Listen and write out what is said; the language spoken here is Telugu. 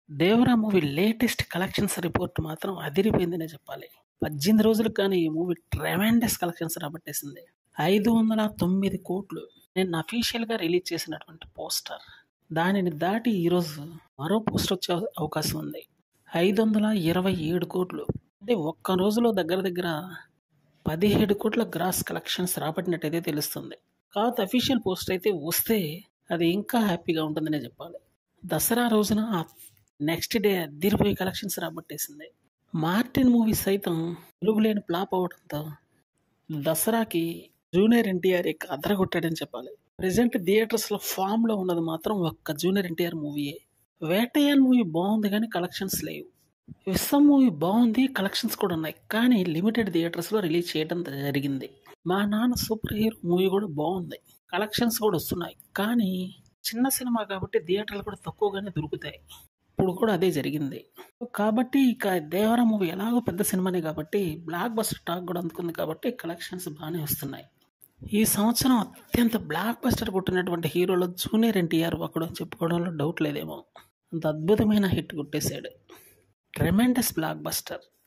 'Devara' movie latest collections report మాత్రం అదిరిపోయిందనే చెప్పాలి. 18 రోజులకు గానీ ఈ మూవీ ట్రెమెండస్ కలెక్షన్స్ రాబట్టేసింది. 509,00,00,000 నిన్న అఫీషియల్‌గా రిలీజ్ చేసినటువంటి పోస్టర్. దానిని దాటి ఈరోజు మరో పోస్టర్ వచ్చే అవకాశం ఉంది. 527,00,00,000 అంటే ఒక్క రోజులో దగ్గర దగ్గర 17,00,00,000 గ్రాస్ కలెక్షన్స్ రాబట్టినట్టయితే తెలుస్తుంది. కాకపోతే అఫీషియల్ పోస్టర్ అయితే వస్తే అది ఇంకా హ్యాపీగా ఉంటుందనే చెప్పాలి. దసరా రోజున నెక్స్ట్ డే అదిరిపోయే కలెక్షన్స్ రాబట్టేసింది. మార్టిన్ మూవీ సైతం తిరుగులేని ఫ్లాప్ అవ్వడంతో దసరాకి జూనియర్ ఎన్టీఆర్ అదరగొట్టాడని చెప్పాలి. ప్రెజెంట్ థియేటర్స్లో ఫామ్లో ఉన్నది మాత్రం ఒక్క జూనియర్ ఎన్టీఆర్ మూవీయే. వేటయ్యన్ మూవీ బాగుంది కానీ కలెక్షన్స్ లేవు. విశ్వం మూవీ బాగుంది, కలెక్షన్స్ కూడా ఉన్నాయి, కానీ లిమిటెడ్ థియేటర్స్లో రిలీజ్ చేయడం జరిగింది. మా నాన్న సూపర్ హీరో మూవీ కూడా బాగుంది, కలెక్షన్స్ కూడా వస్తున్నాయి, కానీ చిన్న సినిమా కాబట్టి థియేటర్లు కూడా తక్కువగానే దొరుకుతాయి. ఇప్పుడు కూడా అదే జరిగింది. కాబట్టి ఇక 'దేవరా' మూవీ ఎలాగో పెద్ద సినిమానే కాబట్టి బ్లాక్ బస్టర్ టాక్ కూడా అందుకుంది కాబట్టి కలెక్షన్స్ బాగానే వస్తున్నాయి. ఈ సంవత్సరం అత్యంత బ్లాక్ బస్టర్ కొట్టినటువంటి హీరోలో జూనియర్ ఎన్టీఆర్ ఒకడు అని చెప్పుకోవడంలో డౌట్ లేదేమో. అంత అద్భుతమైన హిట్ కొట్టేశాడు. Tremendous block buster.